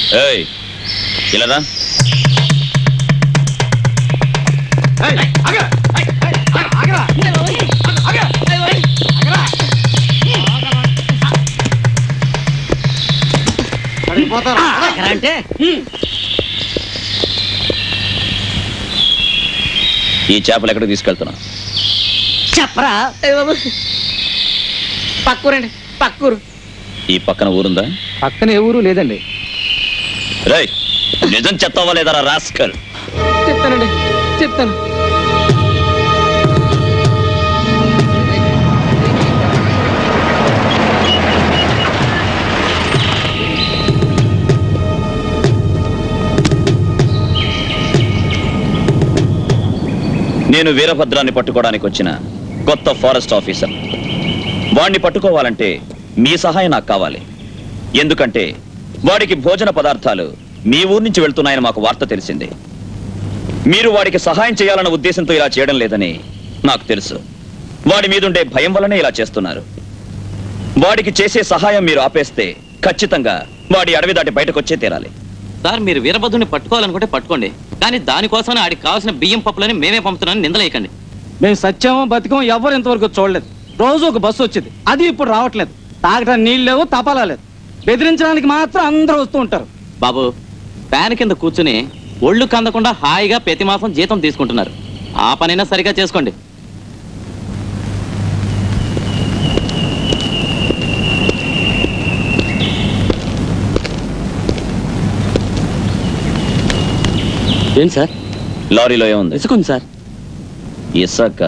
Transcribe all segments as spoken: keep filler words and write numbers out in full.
ఏయ్ ఇలా రా. అంటే ఈ చేపలు ఎక్కడికి తీసుకెళ్తున్నా చెప్పరా? పక్కూరండి, పక్కూరు. ఈ పక్కన ఊరుందా? పక్కన ఏ ఊరు లేదండి. రేయ్ నిజం చెప్తావా లేదా రాస్కల్? చెప్తానండి, చెప్తాను. నేను వీరభద్రాన్ని పట్టుకోవడానికి వచ్చిన కొత్త ఫారెస్ట్ ఆఫీసర్. వాడిని పట్టుకోవాలంటే మీ సహాయం నాకు కావాలి. ఎందుకంటే వాడికి భోజన పదార్థాలు మీ ఊరు నుంచి వెళ్తున్నాయని మాకు వార్త తెలిసింది. మీరు వాడికి సహాయం చేయాలన్న ఉద్దేశంతో ఇలా చేయడం లేదని నాకు తెలుసు. వాడి మీదుండే భయం వల్లనే ఇలా చేస్తున్నారు. వాడికి చేసే సహాయం మీరు ఆపేస్తే ఖచ్చితంగా వాడి అడవి దాటి బయటకు వచ్చే తీరాలి. సార్ మీరు వీరభద్రుని పట్టుకోవాలనుకుంటే పట్టుకోండి, కానీ దానికోసమే ఆడికి కావాల్సిన బియ్యం పప్పులని మేమే పంపుతున్నామని నిందలేయకండి. మేము సత్యమో బతికం ఎవరు ఇంతవరకు చూడలేదు. రోజు ఒక బస్సు వచ్చింది, అది ఇప్పుడు రావట్లేదు. తాగడానికి నీళ్ళు లేవు, తపాలా లేదు. బెదిరించడానికి మాత్రం అందరూ వస్తూ ఉంటారు. బాబు ఫ్యాన్ కింద కూర్చుని ఒళ్ళు కందకుండా హాయిగా ప్రతి మాసం జీతం తీసుకుంటున్నారు. ఆ పనైనా సరిగా చేసుకోండి. ఏంటి సార్? లారీలో ఏముంది? ఇసుకుంది సార్. ఇసక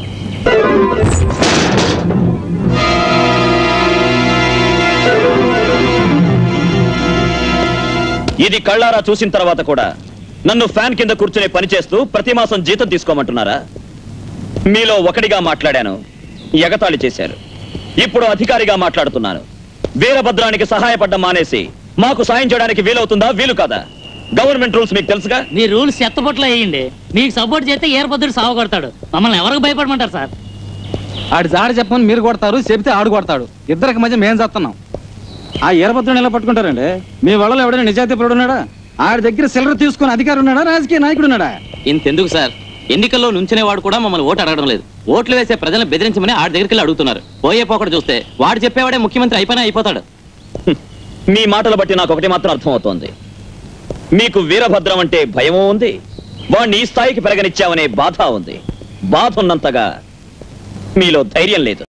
ఇది కళ్ళారా చూసిన తర్వాత కూడా నన్ను ఫ్యాన్ కింద కూర్చునే పని చేస్తూ ప్రతి మాసం జీతం తీసుకోమంటున్నారా? మీలో ఒకటిగా మాట్లాడాను, ఎగతాళి చేశారు. ఇప్పుడు అధికారిగా మాట్లాడుతున్నాను. వీరభద్రానికి సహాయపడ్డం మానేసి మాకు సాయం చేయడానికి వీలవుతుందా? వీలు కాదా? గవర్నమెంట్ రూల్స్ మీకు తెలుసుగా. మీ రూల్స్ చెత్తబొట్లో వేయండి. మీకు సపోర్ట్ చేస్తే ఏర్పద్దుడు సాగు కొడతాడు. మమ్మల్ని ఎవరికి భయపడమంటారు సార్? ఆడి జాడ చెప్పమని మీరు కొడతారు, చెబితే ఆడు కొడతాడు. ఇద్దరికి మధ్య మేము చేస్తున్నాం. ఆ ఈరభద్రుని ఎలా పట్టుకుంటారండి? మీ వాళ్ళలో ఎవడైనా నిజాయితీ పరుడు ఉన్నాడా? ఆడి దగ్గర సిల్లర్ తీసుకుని అధికారి ఉన్నాడా? రాజకీయ నాయకుడు ఉన్నాడా? ఇంతెందుకు సార్, ఎన్నికల్లో నుంచునేవాడు కూడా మమ్మల్ని ఓటు అడగడం లేదు. ఓట్లు వేసే ప్రజలను బెదిరించమని ఆడి దగ్గరికి వెళ్ళి అడుగుతున్నారు. పోయే పోకడు చూస్తే వాడు చెప్పేవాడే ముఖ్యమంత్రి అయిపోయినా అయిపోతాడు. మీ మాటలు బట్టి నాకు ఒకటి మాత్రం అర్థమవుతోంది. మీకు వీరభద్రం అంటే భయమూ ఉంది, వాణ్ణి ఈ స్థాయికి పెరగనిచ్చామనే బాధ ఉంది. బాధ ఉన్నంతగా మీలో ధైర్యం లేదు.